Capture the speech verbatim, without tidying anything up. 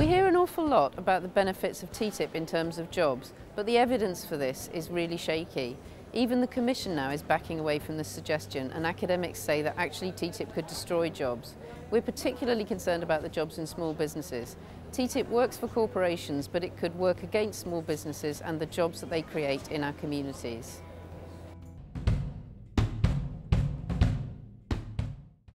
We hear an awful lot about the benefits of T T I P in terms of jobs, but the evidence for this is really shaky. Even the Commission now is backing away from this suggestion, and academics say that actually T T I P could destroy jobs. We're particularly concerned about the jobs in small businesses. T T I P works for corporations, but it could work against small businesses and the jobs that they create in our communities.